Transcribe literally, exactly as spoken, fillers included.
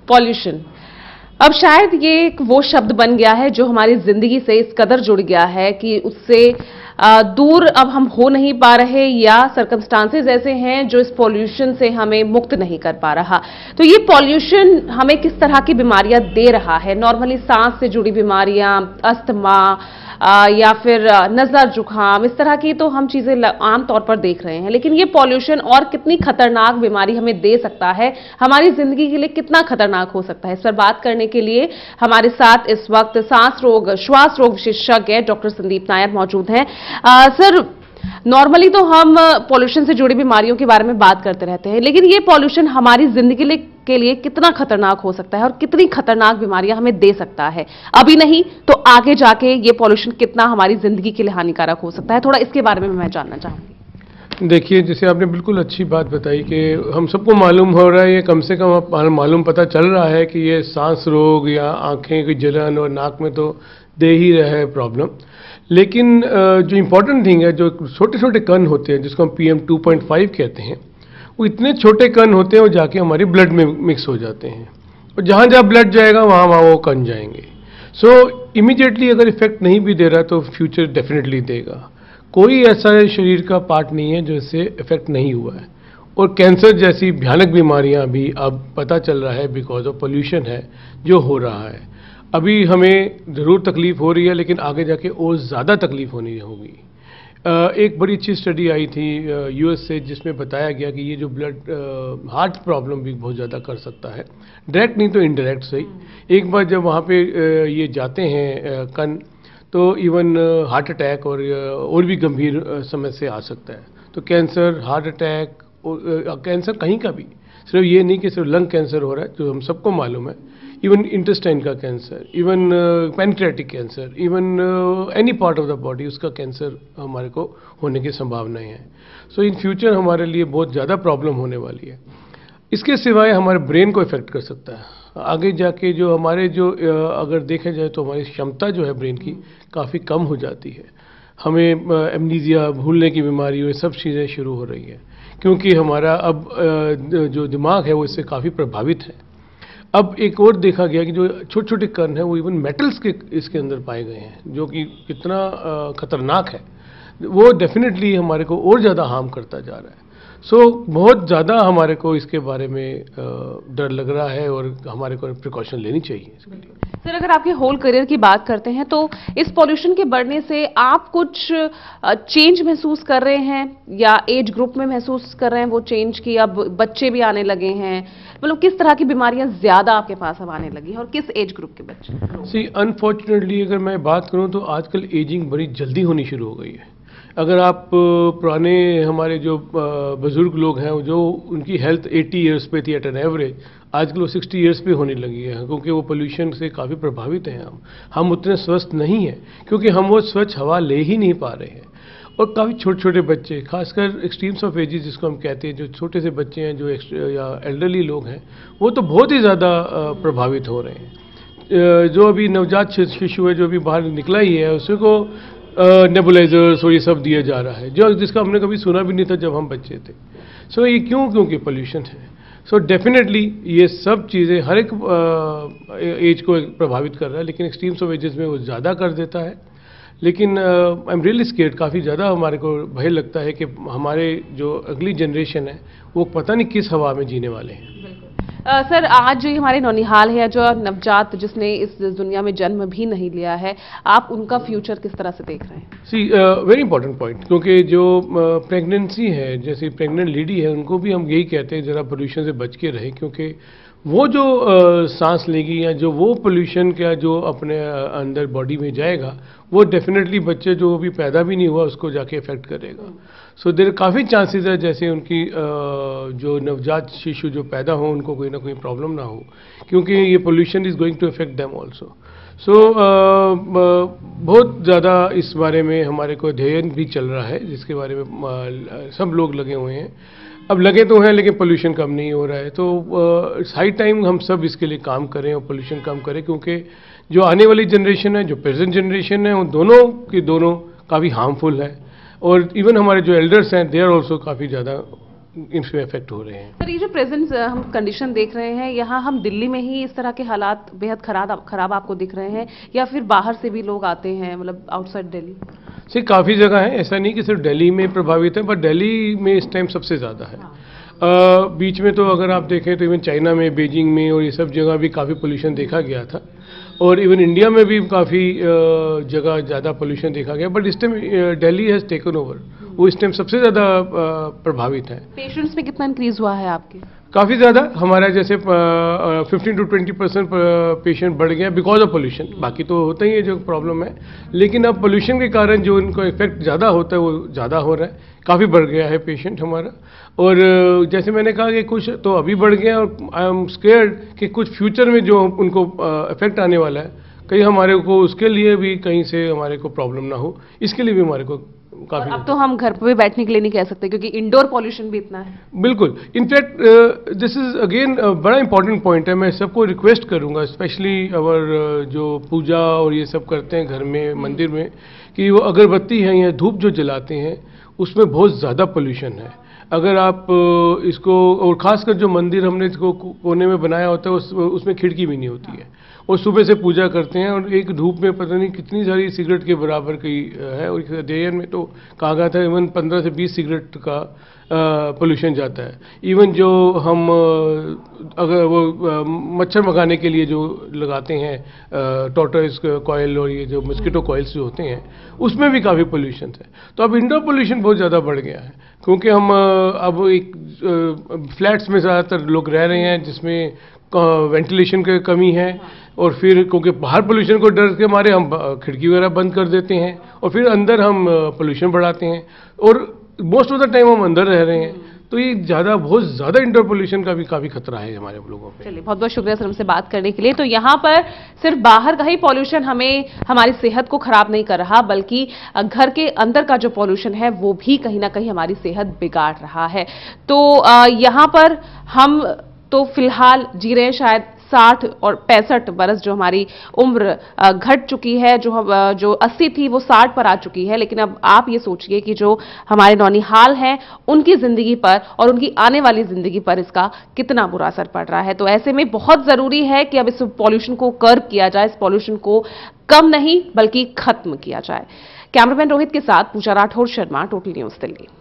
Pollution अब शायद ये एक वो शब्द बन गया है जो हमारी जिंदगी से इस कदर जुड़ गया है कि उससे दूर अब हम हो नहीं पा रहे, या सर्कमस्टांसेस ऐसे हैं जो इस पॉल्यूशन से हमें मुक्त नहीं कर पा रहा। तो ये पॉल्यूशन हमें किस तरह की बीमारियां दे रहा है? नॉर्मली सांस से जुड़ी बीमारियां, अस्थमा या फिर नजर, जुकाम, इस तरह की तो हम चीजें आम तौर पर देख रहे हैं, लेकिन ये पॉल्यूशन और कितनी खतरनाक बीमारी हमें दे सकता है, हमारी जिंदगी के लिए कितना खतरनाक हो सकता है, इस पर बात करने के लिए हमारे साथ इस वक्त सांस रोग, श्वास रोग विशेषज्ञ डॉक्टर संदीप नायर मौजूद हैं। आ, सर, नॉर्मली तो हम पॉल्यूशन से जुड़ी बीमारियों के बारे में बात करते रहते हैं, लेकिन ये पॉल्यूशन हमारी जिंदगी के लिए कितना खतरनाक हो सकता है और कितनी खतरनाक बीमारियां हमें दे सकता है, अभी नहीं तो आगे जाके ये पॉल्यूशन कितना हमारी जिंदगी के लिए हानिकारक हो सकता है, थोड़ा इसके बारे में मैं जानना चाहूंगी। देखिए, जैसे आपने बिल्कुल अच्छी बात बताई कि हम सबको मालूम हो रहा है, ये कम से कम मालूम पता चल रहा है कि ये सांस रोग या आंखें की जलन और नाक में तो दे ही रहा है प्रॉब्लम, लेकिन जो इम्पोर्टेंट थिंग है, जो छोटे छोटे कण होते हैं जिसको हम P M two point five कहते हैं, वो इतने छोटे कण होते हैं वो जाके हमारी ब्लड में मिक्स हो जाते हैं, और जहाँ जहाँ ब्लड जाएगा वहाँ वहाँ वो कण जाएंगे। सो इमीडिएटली अगर इफेक्ट नहीं भी दे रहा तो फ्यूचर डेफिनेटली देगा। कोई ऐसा शरीर का पार्ट नहीं है जो इससे इफेक्ट नहीं हुआ है, और कैंसर जैसी भयानक बीमारियाँ भी अब पता चल रहा है बिकॉज ऑफ पोल्यूशन है जो हो रहा है। अभी हमें ज़रूर तकलीफ हो रही है, लेकिन आगे जाके और ज़्यादा तकलीफ होनी होगी। एक बड़ी अच्छी स्टडी आई थी यूएस से जिसमें बताया गया कि ये जो ब्लड हार्ट प्रॉब्लम भी बहुत ज़्यादा कर सकता है, डायरेक्ट नहीं तो इनडायरेक्ट सही। एक बार जब वहाँ पे ये जाते हैं कण, तो इवन हार्ट अटैक और और भी गंभीर समस्या आ सकता है। तो कैंसर, हार्ट अटैक, कैंसर कहीं का भी, सिर्फ ये नहीं कि सिर्फ लंग कैंसर हो रहा है जो हम सबको मालूम है, इवन इंटेस्टाइन का cancer, even pancreatic cancer, even any part of the body, उसका कैंसर हमारे को होने की संभावनाएं हैं। सो इन फ्यूचर हमारे लिए बहुत ज़्यादा प्रॉब्लम होने वाली है। इसके सिवाय हमारे ब्रेन को इफेक्ट कर सकता है आगे जाके। जो हमारे जो अगर देखा जाए तो हमारी क्षमता जो है ब्रेन की काफ़ी कम हो जाती है, हमें एमनीजिया, भूलने की बीमारी, ये सब चीज़ें शुरू हो रही हैं, क्योंकि हमारा अब जो दिमाग है वो इससे काफ़ी प्रभावित है। अब एक और देखा गया कि जो छोटे छोटे कण हैं वो इवन मेटल्स के इसके अंदर पाए गए हैं, जो कि कितना खतरनाक है, वो डेफिनेटली हमारे को और ज़्यादा हार्म करता जा रहा है। सो so, बहुत ज़्यादा हमारे को इसके बारे में डर लग रहा है और हमारे को प्रिकॉशन लेनी चाहिए इसके लिए। सर, अगर आपके होल करियर की बात करते हैं तो इस पॉल्यूशन के बढ़ने से आप कुछ चेंज महसूस कर रहे हैं, या एज ग्रुप में महसूस कर रहे हैं वो चेंज की? अब बच्चे भी आने लगे हैं, मतलब किस तरह की बीमारियां ज्यादा आपके पास अब आने लगी है, और किस एज ग्रुप के बच्चे? सी, अनफॉर्चुनेटली अगर मैं बात करूं तो आजकल एजिंग बड़ी जल्दी होनी शुरू हो गई है। अगर आप पुराने हमारे जो बुजुर्ग लोग हैं, जो उनकी हेल्थ अस्सी इयर्स पे थी एट एन एवरेज, आजकल वो साठ इयर्स पे होने लगी है, क्योंकि वो पोल्यूशन से काफ़ी प्रभावित हैं। हम हम उतने स्वस्थ नहीं हैं क्योंकि हम वो स्वच्छ हवा ले ही नहीं पा रहे हैं। और काफ़ी छोटे छोटे बच्चे, खासकर एक्सट्रीम्स ऑफ एजेस जिसको हम कहते हैं, जो छोटे से बच्चे हैं, जो या एल्डरली लोग हैं, वो तो बहुत ही ज़्यादा प्रभावित हो रहे हैं। जो अभी नवजात शिशु है, जो अभी बाहर निकला ही है, उसको नेबुलाइजर्स और ये सब दिया जा रहा है, जो जिसका हमने कभी सुना भी नहीं था जब हम बच्चे थे। सो so, ये क्यों? क्योंकि पोल्यूशन है। सो so, डेफिनेटली ये सब चीज़ें हर एक एज को प्रभावित कर रहा है, लेकिन एक्सट्रीम्स ऑफ एजेस में वो ज़्यादा कर देता है। लेकिन आई एम रियली स्केर्ड, काफ़ी ज़्यादा हमारे को भय लगता है कि हमारे जो अगली जनरेशन है वो पता नहीं किस हवा में जीने वाले हैं। Uh, सर, आज जो हमारे नौनिहाल है, जो नवजात जिसने इस दुनिया में जन्म भी नहीं लिया है, आप उनका फ्यूचर किस तरह से देख रहे हैं? सी, वेरी इंपॉर्टेंट पॉइंट, क्योंकि जो प्रेगनेंसी uh, है, जैसे प्रेग्नेंट लेडी है, उनको भी हम यही कहते हैं ज़रा पोल्यूशन से बच के रहे, क्योंकि वो जो uh, सांस लेगी या जो वो पोल्यूशन का जो अपने uh, अंदर बॉडी में जाएगा, वो डेफिनेटली बच्चे जो अभी पैदा भी नहीं हुआ उसको जाके इफेक्ट करेगा। सो देर काफ़ी चांसेस है जैसे उनकी uh, जो नवजात शिशु जो पैदा हो उनको कोई ना कोई प्रॉब्लम ना हो, क्योंकि ये pollution is going to effect them also. So बहुत ज़्यादा इस बारे में हमारे को अध्ययन भी चल रहा है, जिसके बारे में uh, सब लोग लगे हुए हैं। अब लगे तो हैं, लेकिन पोल्यूशन कम नहीं हो रहा है। तो हाई टाइम हम सब इसके लिए काम करें और पोल्यूशन कम करें, क्योंकि जो आने वाली जनरेशन है, जो प्रेजेंट जनरेशन है, उन दोनों की दोनों काफ़ी हार्मफुल है। और इवन हमारे जो एल्डर्स हैं, दे आर ऑल्सो काफ़ी ज़्यादा इसमें इफेक्ट हो रहे हैं। सर, ये जो प्रेजेंट हम कंडीशन देख रहे हैं, यहाँ हम दिल्ली में ही इस तरह के हालात बेहद खराब खराब आपको दिख रहे हैं, या फिर बाहर से भी लोग आते हैं, मतलब आउटसाइड दिल्ली? सही, काफ़ी जगह है, ऐसा नहीं कि सिर्फ दिल्ली में प्रभावित है, पर दिल्ली में इस टाइम सबसे ज़्यादा है। हाँ। आ, बीच में तो अगर आप देखें तो इवन चाइना में, बीजिंग में और ये सब जगह भी काफ़ी पोल्यूशन देखा गया था, और इवन इंडिया में भी काफ़ी जगह ज़्यादा पोल्यूशन देखा गया, बट इस time Delhi has taken over, वो इस टाइम सबसे ज़्यादा प्रभावित है। पेशेंट्स में कितना इंक्रीज हुआ है आपके? काफ़ी ज़्यादा, हमारा जैसे fifteen to twenty percent patient बढ़ गए बिकॉज ऑफ पोल्यूशन। बाकी तो होता ही है जो प्रॉब्लम है, लेकिन अब पोल्यूशन के कारण जो इनको इफेक्ट ज़्यादा होता है वो ज़्यादा हो रहा है, काफ़ी बढ़ गया है पेशेंट हमारा। और जैसे मैंने कहा कि कुछ तो अभी बढ़ गया, और आई एम स्केयर्ड कि कुछ फ्यूचर में जो उनको इफेक्ट आने वाला है, कहीं हमारे को उसके लिए भी कहीं से हमारे को प्रॉब्लम ना हो, इसके लिए भी हमारे को काफी। अब तो हम घर पे भी बैठने के लिए नहीं कह सकते, क्योंकि इंडोर पॉल्यूशन भी इतना है। बिल्कुल, इनफैक्ट दिस इज अगेन बड़ा इंपॉर्टेंट पॉइंट है। मैं सबको रिक्वेस्ट करूंगा, स्पेशली अवर जो पूजा और ये सब करते हैं घर में, मंदिर में, कि वो अगरबत्ती है या धूप जो जलाते हैं उसमें बहुत ज़्यादा पोल्यूशन है। अगर आप इसको, और ख़ासकर जो मंदिर हमने इसको कोने में बनाया होता है उस, उसमें खिड़की भी नहीं होती है, और सुबह से पूजा करते हैं, और एक धूप में पता नहीं कितनी सारी सिगरेट के बराबर की है, और एक अध्ययन में तो कहा गया था इवन पंद्रह से बीस सिगरेट का पोल्यूशन जाता है। इवन जो हम अगर वो मच्छर भगाने के लिए जो लगाते हैं टॉर्टोइस कॉयल और ये जो मस्कीटो कॉइल्स जो होते हैं, उसमें भी काफ़ी पोल्यूशन है। तो अब इंडोर पोल्यूशन बहुत ज़्यादा बढ़ गया है, क्योंकि हम अब एक फ्लैट्स में ज़्यादातर लोग रह रहे हैं जिसमें वेंटिलेशन की कमी है, और फिर क्योंकि बाहर पोल्यूशन को डर के मारे हम खिड़की वगैरह बंद कर देते हैं, और फिर अंदर हम पोल्यूशन बढ़ाते हैं, और मोस्ट ऑफ द टाइम हम अंदर रह रहे हैं। तो ये ज़्यादा, बहुत ज़्यादा इंडोर पोल्यूशन का भी काफ़ी खतरा है हमारे लोगों पे। चलिए, बहुत बहुत शुक्रिया सर हमसे बात करने के लिए। तो यहाँ पर सिर्फ बाहर का ही पॉल्यूशन हमें, हमारी सेहत को खराब नहीं कर रहा, बल्कि घर के अंदर का जो पॉल्यूशन है वो भी कहीं ना कहीं हमारी सेहत बिगाड़ रहा है। तो यहाँ पर हम तो फिलहाल जी रहे हैं शायद साठ और पैंसठ बरस, जो हमारी उम्र घट चुकी है, जो हम जो अस्सी थी वो साठ पर आ चुकी है। लेकिन अब आप ये सोचिए कि जो हमारे नौनिहाल हैं उनकी जिंदगी पर और उनकी आने वाली जिंदगी पर इसका कितना बुरा असर पड़ रहा है। तो ऐसे में बहुत जरूरी है कि अब इस पॉल्यूशन को कर्ब किया जाए, इस पॉल्यूशन को कम नहीं बल्कि खत्म किया जाए। कैमरामैन रोहित के साथ पूजा राठौर शर्मा, टोटल न्यूज दिल्ली।